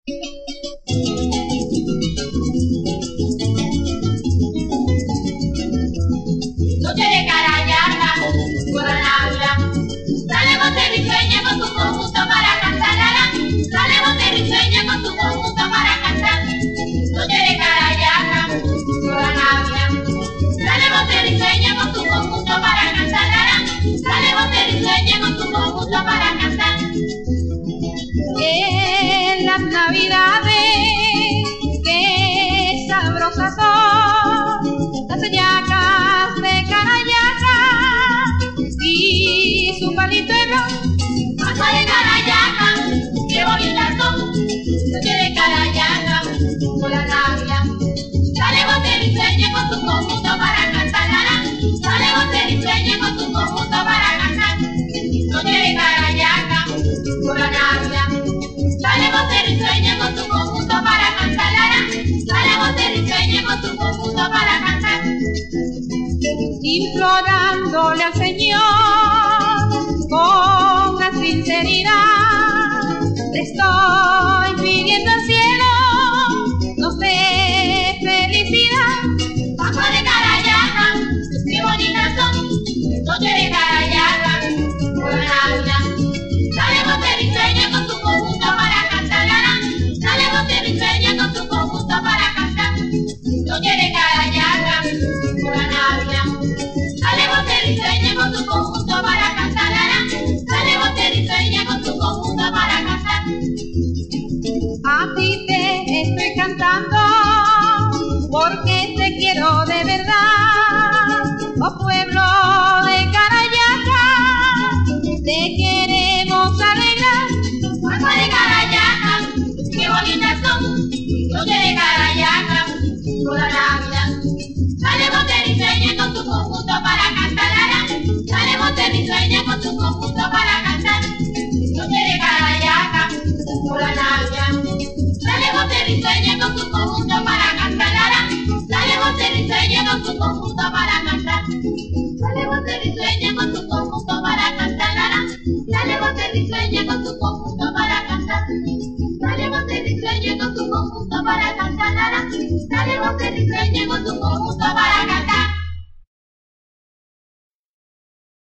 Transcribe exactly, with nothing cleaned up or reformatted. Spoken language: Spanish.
Noche de carayana, con la Navidad. Dale bote risueña con tu conjunto para cantar, la, dale bote risueña con tu conjunto para cantar. Noche de carayana, con la Navidad. Dale bote risueña con tu conjunto para cantar, la, dale bote risueña con tu conjunto para cantar. En las Navidades, qué sabrosas son las hallacas de Carayaca y su palito de ron. Paso de Carayaca, qué bonitas son. Noche de Carayaca, con la Navidad. Dale bote risueña con tu conjunto para cantar, la, dale bote risueña con tu conjunto para cantar. Noche de Carayaca, con la Navidad. Dale bote risueña con tu conjunto para cantar, la, dale bote risueña con tu conjunto para cantar. Implorándole al Señor con la sinceridad, te estoy pidiendo al cielo nos dé felicidad. Paso de Carayaca, qué bonitas son. Noche de Carayaca, con la Navidad. Dale bote risueña con tu conjunto para cantar, la, dale bote risueña con tu conjunto para cantar. Noche de Carayaca, con la Navidad. Dale bote risueña con tu conjunto para cantar, la, dale bote risueña con tu conjunto para cantar. A ti te estoy cantando porque te quiero de verdad, oh pueblo de Carayaca, te queremos alegrar. Paso de Carayaca, qué bonitas son. Noche de Carayaca, con la Navidad. Dale bote risueña con tu conjunto para cantar, la, dale bote risueña con tu conjunto para cantar. Noche de Carayaca, con la Navidad. Dale bote risueña con tu conjunto para cantar, la, dale bote risueña con tu conjunto para cantar. Dale bote risueña con tu conjunto para cantar, la, dale bote risueña con tu conjunto para cantar. Dale bote risueña con tu conjunto para cantar, la, dale bote risueña con tu conjunto para cantar.